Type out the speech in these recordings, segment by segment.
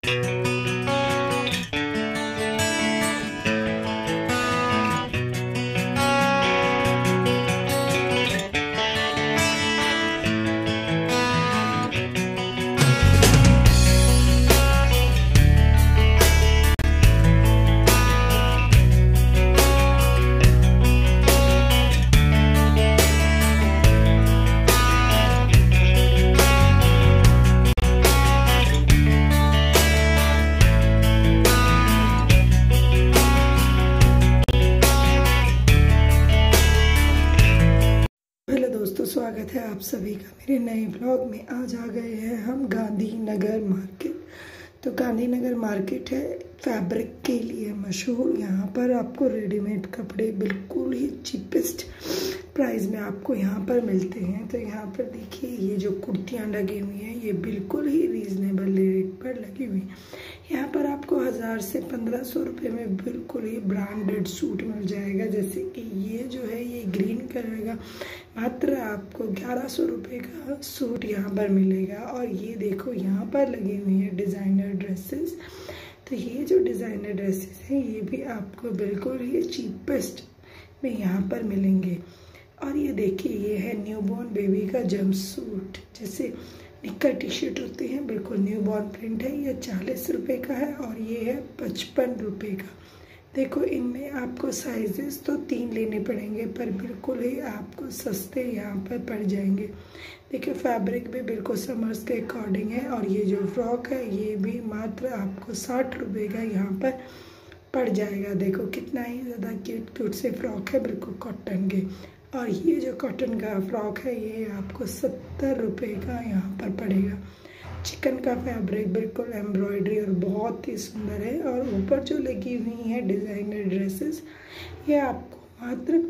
दोस्तों, स्वागत है आप सभी का मेरे नए ब्लॉग में। आज आ गए हैं हम गांधीनगर मार्केट। तो गांधीनगर मार्केट है फैब्रिक के लिए मशहूर। यहाँ पर आपको रेडीमेड कपड़े बिल्कुल ही चीपेस्ट प्राइस में आपको यहाँ पर मिलते हैं। तो यहाँ पर देखिए, ये जो कुर्तियाँ लगी हुई हैं ये बिल्कुल ही रीज़नेबल रेट पर लगी हुई। यहाँ पर आपको 1000 से 1500 रुपये में बिल्कुल ही ब्रांडेड सूट मिल जाएगा। जैसे कि ये जो है ये ग्रीन कलर का मात्र आपको 1100 रुपये का सूट यहाँ पर मिलेगा। और ये देखो यहाँ पर लगी हुई है डिज़ाइनर ड्रेसेस। तो ये जो डिज़ाइनर ड्रेसेस हैं ये भी आपको बिल्कुल ही चीपेस्ट में यहाँ पर मिलेंगे। और ये देखिए, ये है न्यूबॉर्न बेबी का जंप सूट, जैसे निक्कर टी शर्ट होती है, बिल्कुल न्यूबॉर्न प्रिंट है। ये 40 रुपये का है और ये है 55 रुपये का। देखो, इनमें आपको साइजेस तो 3 लेने पड़ेंगे पर बिल्कुल ही आपको सस्ते यहाँ पर पड़ जाएंगे। देखिए, फैब्रिक भी बिल्कुल समर्स के अकॉर्डिंग है। और ये जो फ्रॉक है ये भी मात्र आपको 60 रुपये का यहाँ पर पड़ जाएगा। देखो कितना ही ज़्यादा क्यूट क्यूट से फ्रॉक है, बिल्कुल कॉटन के। और ये जो कॉटन का फ्रॉक है ये आपको 70 रुपये का यहाँ पर पड़ेगा। चिकन का फैब्रिक, बिल्कुल एम्ब्रॉयडरी और बहुत ही सुंदर है। और ऊपर जो लगी हुई है डिज़ाइनर ड्रेसेस ये आपको मात्र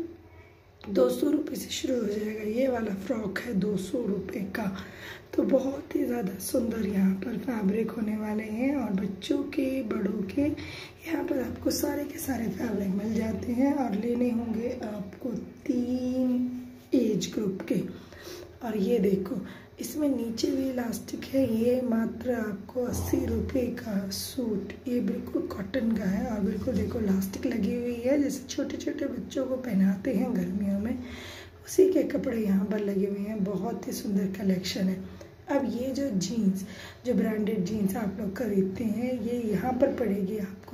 200 रुपये से शुरू हो जाएगा। ये वाला फ्रॉक है 200 रुपये का। तो बहुत ही ज़्यादा सुंदर यहाँ पर फैब्रिक होने वाले हैं। और बच्चों के, बड़ों के, यहाँ पर आपको सारे के सारे फैब्रिक मिल जाते हैं। और लेने होंगे आपको 3 एज ग्रुप के। और ये देखो, इसमें नीचे भी इलास्टिक है। ये मात्र आपको 80 रुपये का सूट, ये बिल्कुल कॉटन का है। और बिल्कुल देखो इलास्टिक लगी हुई है, जैसे छोटे छोटे बच्चों को पहनाते हैं गर्मियों में, उसी के कपड़े यहाँ पर लगे हुए हैं। बहुत ही सुंदर कलेक्शन है। अब ये जो जीन्स, जो ब्रांडेड जीन्स आप लोग खरीदते हैं ये यहाँ पर पड़ेगी आपको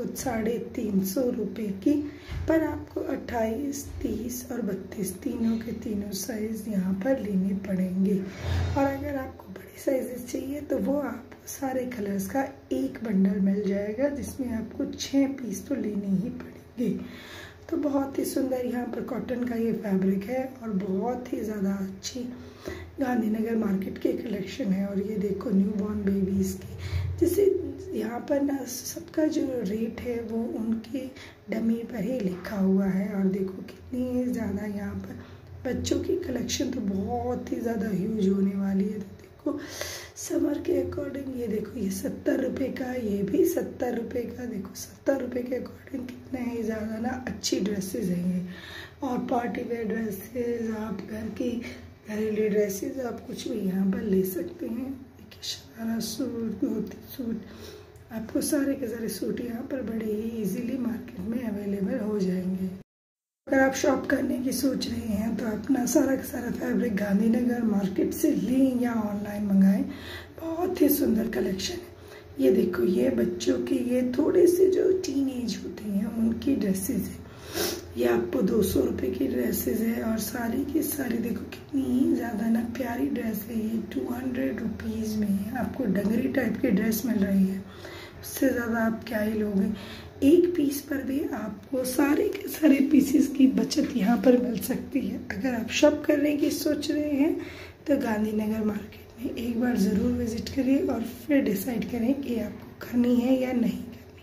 350 रुपये की। पर आपको 28, 30 और 32 तीनों के तीनों साइज़ यहाँ पर लेने पड़ेंगे। और अगर आपको बड़े साइजेस चाहिए तो वो आपको सारे कलर्स का एक बंडल मिल जाएगा, जिसमें आपको 6 पीस तो लेने ही पड़ेंगे। तो बहुत ही सुंदर यहाँ पर कॉटन का ये फैब्रिक है और बहुत ही ज़्यादा अच्छी गांधीनगर मार्केट की कलेक्शन है। और ये देखो न्यूबॉर्न बेबीज़ की, जैसे यहाँ पर ना सबका जो रेट है वो उनके डमी पर ही लिखा हुआ है। और देखो कितनी ज़्यादा यहाँ पर बच्चों की कलेक्शन तो बहुत ही ज़्यादा ह्यूज होने वाली है। तो देखो समर के अकॉर्डिंग ये देखो, ये 70 रुपये का, ये भी 70 रुपये का। देखो 70 रुपये के अकॉर्डिंग कितने ही ज़्यादा ना अच्छी ड्रेसेस हैं ये। और पार्टी वेयर ड्रेसेस, आप घर की घरेलू ड्रेसेस, आप कुछ भी यहाँ पर ले सकते हैं। देखिए शरारा सूट, धोती सूट, आपको सारे के सारे सूट यहाँ पर बड़े ही इजीली मार्केट में अवेलेबल हो जाएंगे। अगर आप शॉप करने की सोच रहे हैं तो अपना सारा का सारा फैब्रिक गांधीनगर मार्केट से लें या ऑनलाइन मंगाएं। बहुत ही सुंदर कलेक्शन है। ये देखो, ये बच्चों की, ये थोड़े से जो टीन एज होती हैं उनकी ड्रेसेस है। ये आपको 200 रुपये की ड्रेसेस है। और सारी की सारी देखो कितनी ही ज़्यादा ना प्यारी ड्रेस है। ये 200 रुपीज़ में आपको डंगरी टाइप की ड्रेस मिल रही है। उससे ज़्यादा आप क्या ही लोगे। एक पीस पर भी आपको सारे के सारे पीसेस की बचत यहाँ पर मिल सकती है। अगर आप शॉप करने की सोच रहे हैं तो गांधीनगर मार्केट में एक बार ज़रूर विजिट करिए और फिर डिसाइड करें कि आपको करनी है या नहीं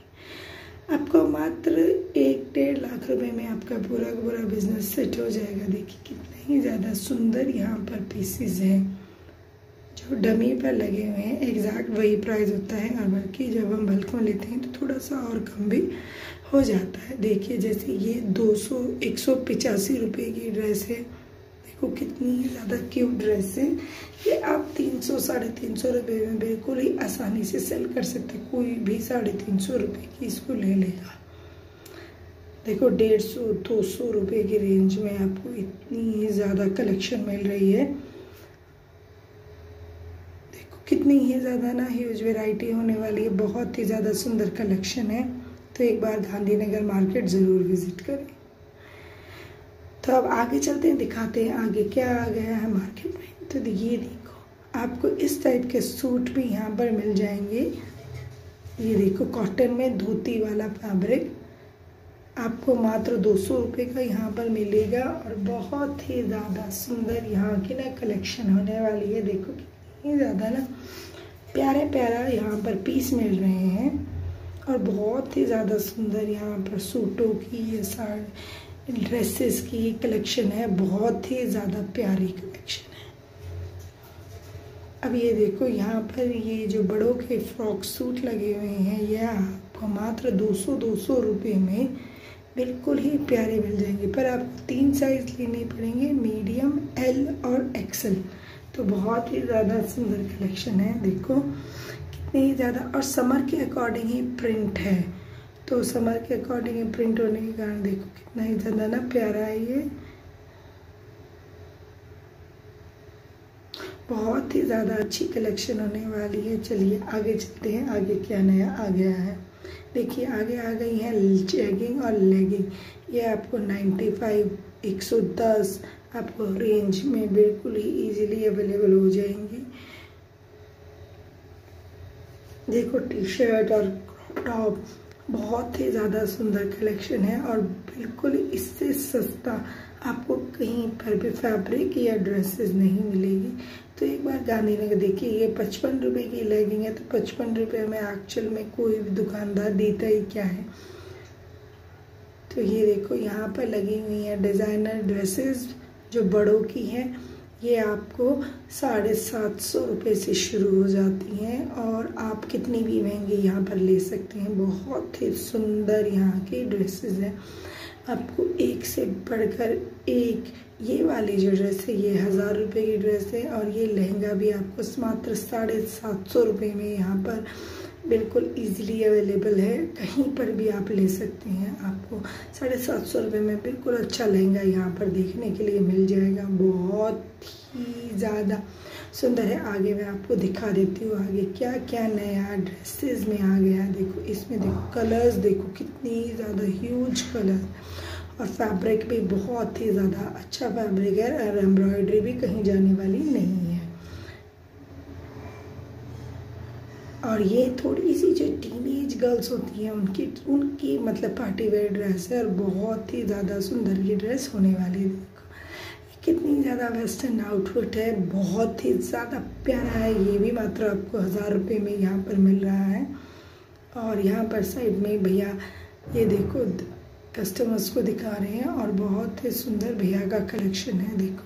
करनी। आपको मात्र 1-1.5 लाख रुपए में आपका पूरा का पूरा बिजनेस सेट हो जाएगा। देखिए कितने ही ज़्यादा सुंदर यहाँ पर पीसेस हैं जो डमी पर लगे हुए हैं। एग्जैक्ट वही प्राइस होता है, और बल्कि जब हम बल्क में लेते हैं तो थोड़ा सा और कम भी हो जाता है। देखिए जैसे ये 185 रुपये की ड्रेस है। देखो देखो कितनी ज़्यादा क्यूट ड्रेस है। ये आप 300 साढ़े 300 रुपये में बिल्कुल ही आसानी से सेल कर सकते हैं। कोई भी 350 रुपये की इसको ले लेगा। देखो 150 200 रुपये की रेंज में आपको इतनी ज़्यादा कलेक्शन मिल रही है। देखो कितनी ही ज़्यादा ना ह्यूज वैरायटी होने वाली है। बहुत ही ज़्यादा सुंदर कलेक्शन है। तो एक बार गांधीनगर मार्केट ज़रूर विजिट करें। तो अब आगे चलते हैं, दिखाते हैं आगे क्या आ गया है मार्केट में। तो ये देखो आपको इस टाइप के सूट भी यहाँ पर मिल जाएंगे। ये देखो कॉटन में धोती वाला फैब्रिक आपको मात्र 200 रुपये का यहाँ पर मिलेगा। और बहुत ही ज़्यादा सुंदर यहाँ की ना कलेक्शन होने वाली है। देखो कितनी ज़्यादा ना प्यारे प्यारा यहाँ पर पीस मिल रहे हैं। और बहुत ही ज़्यादा सुंदर यहाँ पर सूटों की, ये साड़ी, ड्रेसेस की कलेक्शन है। बहुत ही ज़्यादा प्यारी कलेक्शन है। अब ये देखो यहाँ पर ये जो बड़ों के फ्रॉक सूट लगे हुए हैं, ये आपको मात्र 200 रुपये में बिल्कुल ही प्यारे मिल जाएंगे। पर आपको 3 साइज़ लेने पड़ेंगे, मीडियम, एल और एक्सल। तो बहुत ही ज़्यादा सुंदर कलेक्शन है। देखो कितनी ज़्यादा, और समर के अकॉर्डिंग ही प्रिंट है। तो समर के अकॉर्डिंग ही प्रिंट होने के कारण देखो कितना ही ज़्यादा ना प्यारा है। ये बहुत ही ज़्यादा अच्छी कलेक्शन होने वाली है। चलिए आगे चलते हैं, आगे क्या नया आ गया है। देखिए आगे आ गई है जैगिंग और लेगिंग। ये आपको 95 110 आपको रेंज में बिल्कुल ही इजीली अवेलेबल हो जाएंगी। देखो टी शर्ट और क्रॉप टॉप, बहुत ही ज़्यादा सुंदर कलेक्शन है। और बिल्कुल इससे सस्ता आपको कहीं पर भी फैब्रिक या ड्रेसेस नहीं मिलेगी। तो एक बार गांधीनगर देखिए, ये 55 रुपये की लेगिंग है। तो 55 रुपये में एक्चुअल में कोई भी दुकानदार देता ही क्या है। तो ये देखो यहाँ पर लगी हुई है डिज़ाइनर ड्रेसेस जो बड़ों की हैं। ये आपको 750 रुपये से शुरू हो जाती हैं और आप कितनी भी महंगी यहाँ पर ले सकते हैं। बहुत ही सुंदर यहाँ की ड्रेसेस हैं। आपको एक से बढ़कर एक, ये वाली जो ड्रेस है ये 1000 रुपये की ड्रेस है। और ये लहंगा भी आपको मात्र 750 रुपये में यहाँ पर बिल्कुल इजीली अवेलेबल है। कहीं पर भी आप ले सकते हैं। आपको 750 रुपये में बिल्कुल अच्छा लहंगा यहाँ पर देखने के लिए मिल जाएगा। बहुत ही ज़्यादा सुंदर है। आगे मैं आपको दिखा देती हूँ आगे क्या क्या नया ड्रेसेस में आ गया है। देखो इसमें देखो कलर्स, देखो कितनी ज़्यादा ह्यूज कलर, और फैब्रिक भी बहुत ही ज़्यादा अच्छा फैब्रिक है। और एम्ब्रॉयडरी भी कहीं जाने वाली नहीं है। और ये थोड़ी सी जो टीनेज गर्ल्स होती हैं उनकी मतलब पार्टी वेयर ड्रेस है। और बहुत ही ज़्यादा सुंदर ये ड्रेस होने वाली है। देखो कितनी ज़्यादा वेस्टर्न आउटफिट है, बहुत ही ज़्यादा प्यारा है। ये भी मात्र आपको 1000 रुपये में यहाँ पर मिल रहा है। और यहाँ पर साइड में भैया ये देखो कस्टमर्स को दिखा रहे हैं। और बहुत ही सुंदर भैया का कलेक्शन है। देखो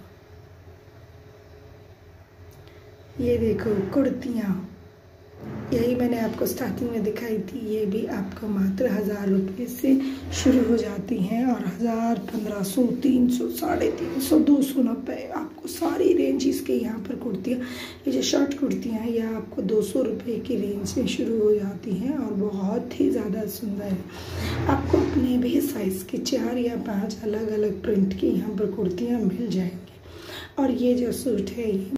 ये देखो कुर्तियाँ, यही मैंने आपको स्टार्टिंग में दिखाई थी। ये भी आपको मात्र 1000 रुपये से शुरू हो जाती हैं। और 1000, 1500, 300, 350, 290 आपको सारी रेंज के यहाँ पर कुर्तियाँ, ये जो शॉर्ट कुर्तियाँ हैं ये आपको 200 रुपये की रेंज से शुरू हो जाती हैं। और बहुत ही ज़्यादा सुंदर है। आपको अपने भी साइज़ के 4 या 5 अलग अलग प्रिंट की यहाँ पर कुर्तियाँ मिल जाएंगी। और ये जो सूट है ये